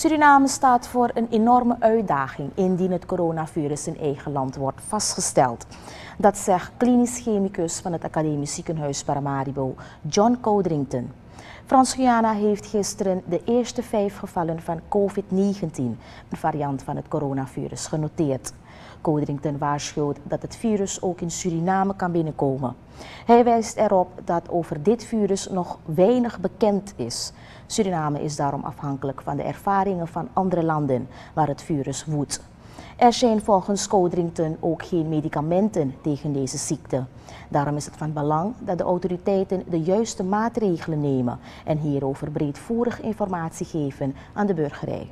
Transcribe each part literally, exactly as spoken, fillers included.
Suriname staat voor een enorme uitdaging indien het coronavirus in eigen land wordt vastgesteld. Dat zegt klinisch chemicus van het Academisch Ziekenhuis Paramaribo, John Codrington. Frans-Guyana heeft gisteren de eerste vijf gevallen van COVID negentien, een variant van het coronavirus, genoteerd. Codrington waarschuwt dat het virus ook in Suriname kan binnenkomen. Hij wijst erop dat over dit virus nog weinig bekend is. Suriname is daarom afhankelijk van de ervaringen van andere landen waar het virus woedt. Er zijn volgens Codrington ook geen medicamenten tegen deze ziekte. Daarom is het van belang dat de autoriteiten de juiste maatregelen nemen en hierover breedvoerig informatie geven aan de burgerij.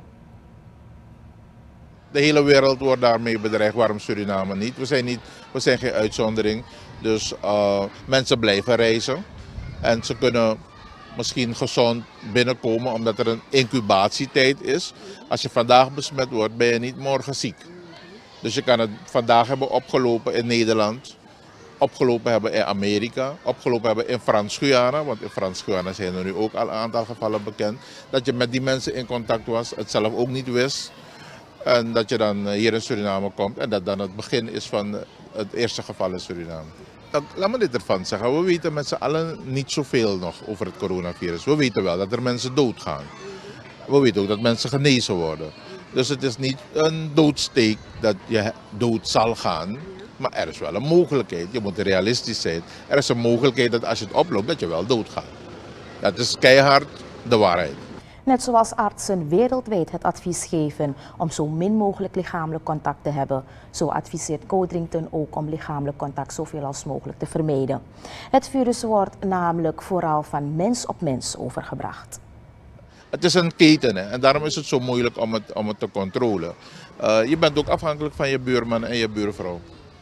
De hele wereld wordt daarmee bedreigd, waarom Suriname niet? We zijn, niet, we zijn geen uitzondering, dus uh, mensen blijven reizen en ze kunnen misschien gezond binnenkomen omdat er een incubatietijd is. Als je vandaag besmet wordt, ben je niet morgen ziek. Dus je kan het vandaag hebben opgelopen in Nederland, opgelopen hebben in Amerika, opgelopen hebben in Frans-Guyana, want in Frans-Guyana zijn er nu ook al een aantal gevallen bekend, dat je met die mensen in contact was, het zelf ook niet wist. En dat je dan hier in Suriname komt en dat dan het begin is van het eerste geval in Suriname. Laat me dit ervan zeggen, we weten met z'n allen niet zoveel nog over het coronavirus. We weten wel dat er mensen doodgaan. We weten ook dat mensen genezen worden. Dus het is niet een doodsteek dat je dood zal gaan, maar er is wel een mogelijkheid. Je moet realistisch zijn. Er is een mogelijkheid dat als je het oploopt, dat je wel doodgaat. Dat is keihard de waarheid. Net zoals artsen wereldwijd het advies geven om zo min mogelijk lichamelijk contact te hebben, zo adviseert Codrington ook om lichamelijk contact zoveel als mogelijk te vermijden. Het virus wordt namelijk vooral van mens op mens overgebracht. Het is een keten, hè, en daarom is het zo moeilijk om het, om het te controleren. Uh, je bent ook afhankelijk van je buurman en je buurvrouw.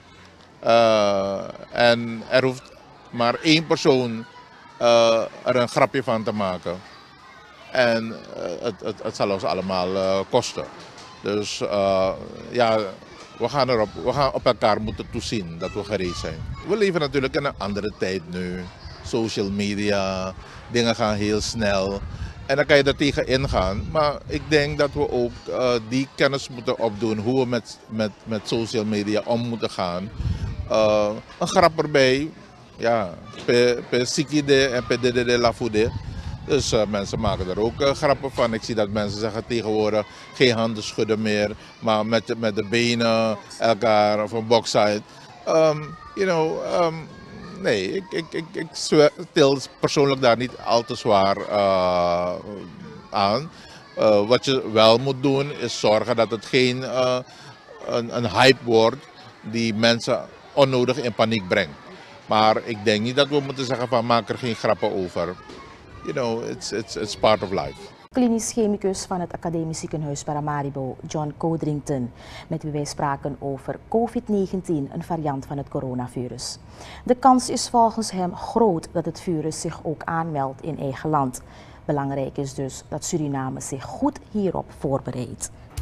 Uh, en er hoeft maar één persoon uh, er een grapje van te maken. En uh, het, het, het zal ons allemaal uh, kosten. Dus uh, ja, we gaan, erop, we gaan op elkaar moeten toezien dat we gereed zijn. We leven natuurlijk in een andere tijd nu. Social media, dingen gaan heel snel. En dan kan je er tegen ingaan. Maar ik denk dat we ook uh, die kennis moeten opdoen hoe we met, met, met social media om moeten gaan. Uh, een grap erbij. Ja, per, per sikide en per dede la fude. Dus uh, mensen maken er ook uh, grappen van. Ik zie dat mensen zeggen tegenwoordig geen handen schudden meer, maar met, met de benen elkaar of een boxside. Um, you know, um, nee, ik, ik, ik, ik til persoonlijk daar niet al te zwaar uh, aan. Uh, wat je wel moet doen is zorgen dat het geen uh, een, een hype wordt die mensen onnodig in paniek brengt. Maar ik denk niet dat we moeten zeggen van maak er geen grappen over. You know, it's, it's, it's part of life. Klinisch chemicus van het Academisch Ziekenhuis Paramaribo, John Codrington, met wie wij spraken over COVID negentien, een variant van het coronavirus. De kans is volgens hem groot dat het virus zich ook aanmeldt in eigen land. Belangrijk is dus dat Suriname zich goed hierop voorbereidt.